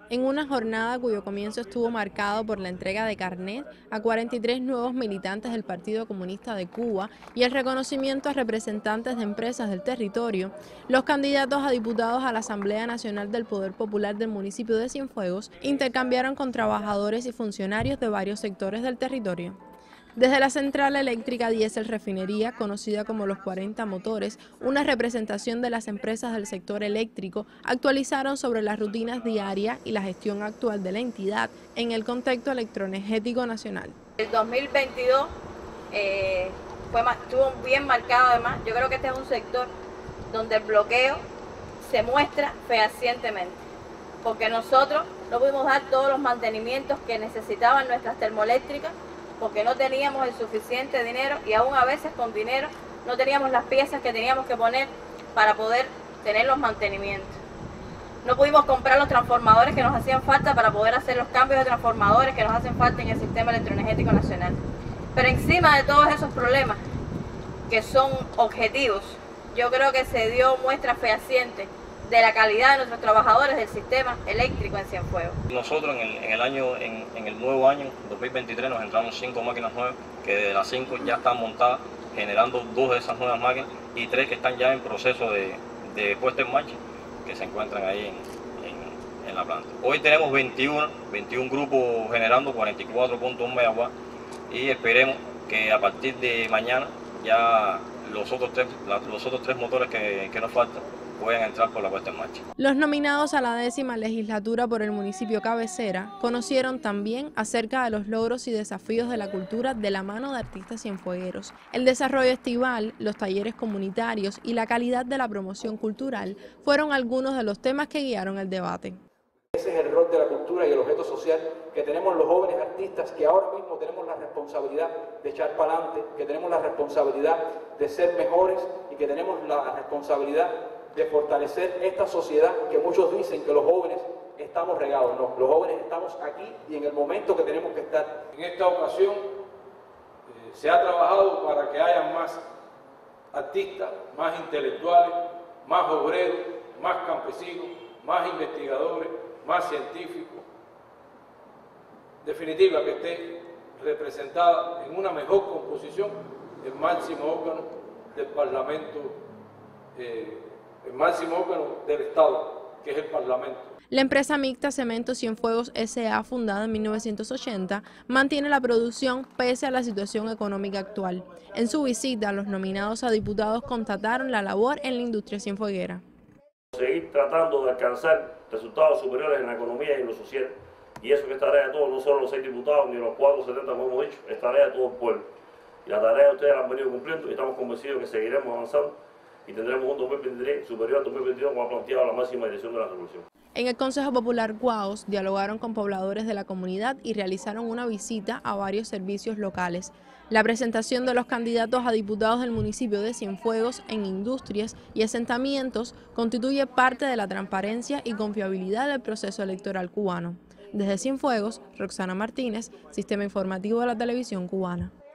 En una jornada cuyo comienzo estuvo marcado por la entrega de carnet a 43 nuevos militantes del Partido Comunista de Cuba y el reconocimiento a representantes de empresas del territorio, los candidatos a diputados a la Asamblea Nacional del Poder Popular del municipio de Cienfuegos intercambiaron con trabajadores y funcionarios de varios sectores del territorio. Desde la central eléctrica diésel refinería, conocida como Los 40 Motores, una representación de las empresas del sector eléctrico actualizaron sobre las rutinas diarias y la gestión actual de la entidad en el contexto electroenergético nacional. El 2022 estuvo bien marcado además. Yo creo que este es un sector donde el bloqueo se muestra fehacientemente, porque nosotros no pudimos dar todos los mantenimientos que necesitaban nuestras termoeléctricas, porque no teníamos el suficiente dinero y aún a veces con dinero no teníamos las piezas que teníamos que poner para poder tener los mantenimientos. No pudimos comprar los transformadores que nos hacían falta para poder hacer los cambios de transformadores que nos hacen falta en el sistema electroenergético nacional. Pero encima de todos esos problemas, que son objetivos, yo creo que se dio muestra fehaciente de la calidad de nuestros trabajadores del sistema eléctrico en Cienfuegos. Nosotros en el nuevo año 2023 nos entramos 5 máquinas nuevas, que de las 5 ya están montadas, generando 2 de esas nuevas máquinas y 3 que están ya en proceso de puesta en marcha, que se encuentran ahí en la planta. Hoy tenemos 21 grupos generando 44.1 megawatts y esperemos que a partir de mañana ya los otros tres motores que nos faltan pueden entrar por la puesta en marcha. Los nominados a la 10ª legislatura por el municipio cabecera conocieron también acerca de los logros y desafíos de la cultura de la mano de artistas cienfuegueros, el desarrollo estival, los talleres comunitarios y la calidad de la promoción cultural fueron algunos de los temas que guiaron el debate. Ese es el rol de la cultura y el objeto social que tenemos los jóvenes artistas, que ahora mismo tenemos la responsabilidad de echar para adelante, que tenemos la responsabilidad de ser mejores y que tenemos la responsabilidad de fortalecer esta sociedad que muchos dicen que los jóvenes estamos regados. No, los jóvenes estamos aquí y en el momento que tenemos que estar. En esta ocasión se ha trabajado para que haya más artistas, más intelectuales, más obreros, más campesinos, más investigadores, más científicos. En definitiva, que esté representada en una mejor composición el máximo órgano del Parlamento, el máximo órgano del Estado, que es el Parlamento. La empresa mixta Cemento Cienfuegos S.A., fundada en 1980, mantiene la producción pese a la situación económica actual. En su visita, los nominados a diputados constataron la labor en la industria cienfueguera. Seguir tratando de alcanzar resultados superiores en la economía y en lo social, y eso que es tarea de todos, no solo los 6 diputados ni los 470 como hemos dicho, es tarea de todo el pueblo. Y la tarea de ustedes la han venido cumpliendo y estamos convencidos que seguiremos avanzando y tendremos un 2023 superior al 2022 como ha planteado la máxima dirección de la resolución. En el Consejo Popular Cuaos dialogaron con pobladores de la comunidad y realizaron una visita a varios servicios locales. La presentación de los candidatos a diputados del municipio de Cienfuegos en industrias y asentamientos constituye parte de la transparencia y confiabilidad del proceso electoral cubano. Desde Cienfuegos, Roxana Martínez, Sistema Informativo de la Televisión Cubana.